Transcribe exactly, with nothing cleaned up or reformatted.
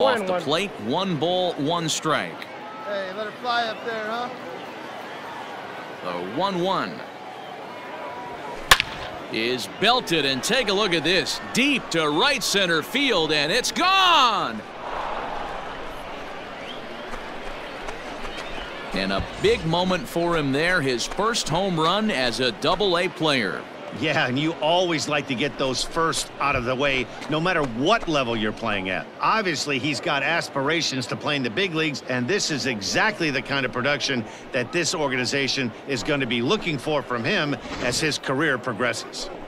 One Off the one. plate, one ball, one strike. Hey, let her fly up there, huh? The one one is belted, and take a look at this. Deep to right center field, and it's gone. And a big moment for him there, his first home run as a double A player. Yeah, and you always like to get those first out of the way, no matter what level you're playing at. Obviously, he's got aspirations to play in the big leagues, and this is exactly the kind of production that this organization is going to be looking for from him as his career progresses.